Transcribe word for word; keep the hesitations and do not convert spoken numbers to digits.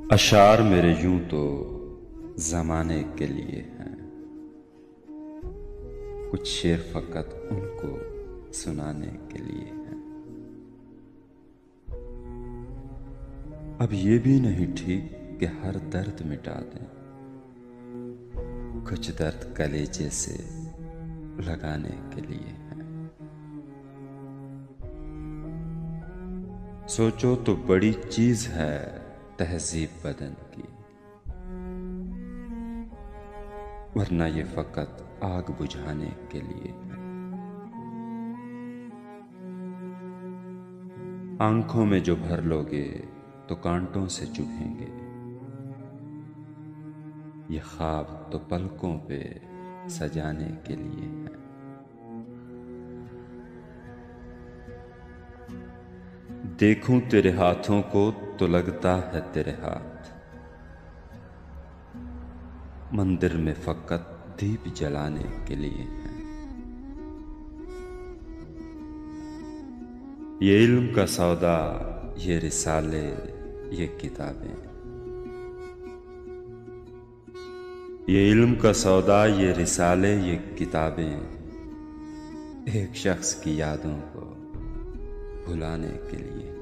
अशार मेरे यूं तो ज़माने के लिए हैं, कुछ शेर फ़कत उनको सुनाने के लिए हैं। अब ये भी नहीं ठीक कि हर दर्द मिटा दें, कुछ दर्द कलेजे से लगाने के लिए हैं। सोचो तो बड़ी चीज़ है तहज़ीब बदन की, वरना ये फ़कत आग बुझाने के लिए है। आंखों में जो भर लोगे तो कांटों से चुभेंगे, ये ख्वाब तो पलकों पे सजाने के लिए है। देखूं तेरे हाथों को तो लगता है तेरे हाथ, मंदिर में फ़कत दीप जलाने के लिए हैं। ये इल्म का सौदा, ये रिसाले, ये किताबें, ये इल्म का सौदा, ये रिसाले, ये किताबें एक शख्स की यादों को भुलाने के लिए।